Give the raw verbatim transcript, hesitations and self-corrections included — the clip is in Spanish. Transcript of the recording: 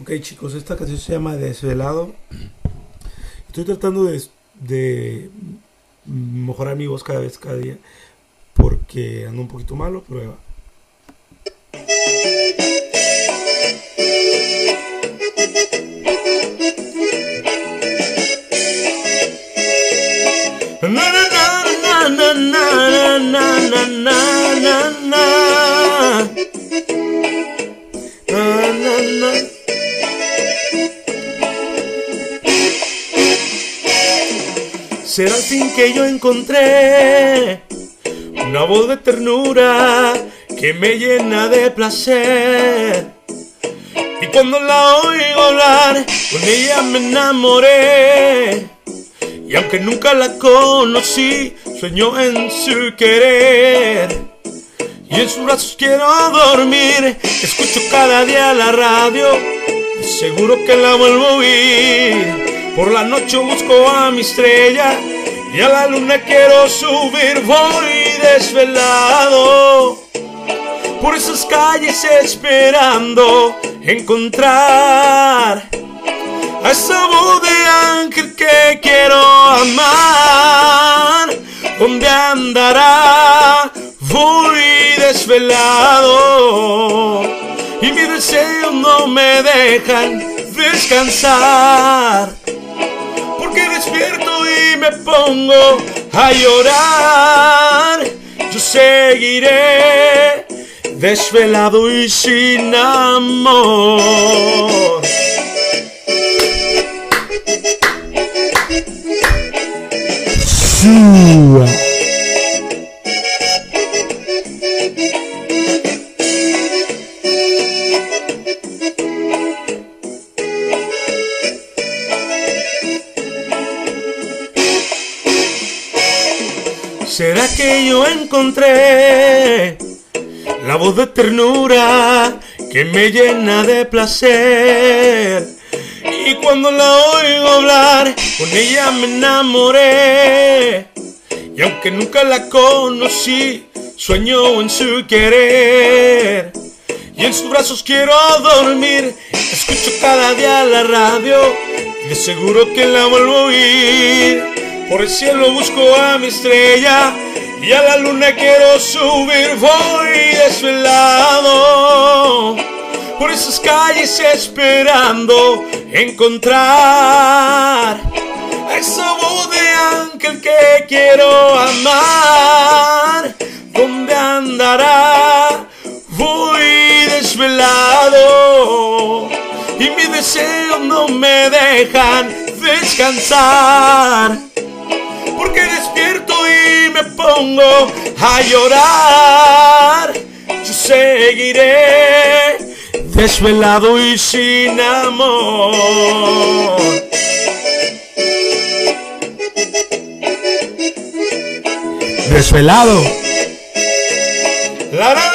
Ok, chicos, esta canción se llama Desvelado. Estoy tratando de, de mejorar mi voz cada vez, cada día, porque ando un poquito malo, pero ahí va. Na na na na na na na na na na. Na na na. Será el fin que yo encontré una voz de ternura que me llena de placer, y cuando la oigo hablar con ella me enamoré. Y aunque nunca la conocí, sueño en su querer, y en sus brazos quiero dormir. Escucho cada día la radio, seguro que la vuelvo a oír. Por la noche busco a mi estrella y a la luna quiero subir. Voy desvelado por esas calles esperando encontrar a esa voz de ángel que quiero amar. ¿Dónde andará? Voy desvelado y mis deseos no me dejan descansar, porque despierto y me pongo a llorar. Yo seguiré desvelado y sin amor. ¿Será que yo encontré la voz de ternura que me llena de placer? Y cuando la oigo hablar, con ella me enamoré. Y aunque nunca la conocí, sueño en su querer, y en sus brazos quiero dormir. Escucho cada día la radio y de seguro que la vuelvo a oír. Por el cielo busco a mi estrella y a la luna quiero subir. Voy desvelado por esas calles esperando encontrar a esa voz de ángel que quiero amar. ¿Dónde andará? Voy desvelado y mis deseos no me dejan descansar, porque despierto y me pongo a llorar. Yo seguiré desvelado y sin amor. Desvelado. La, la,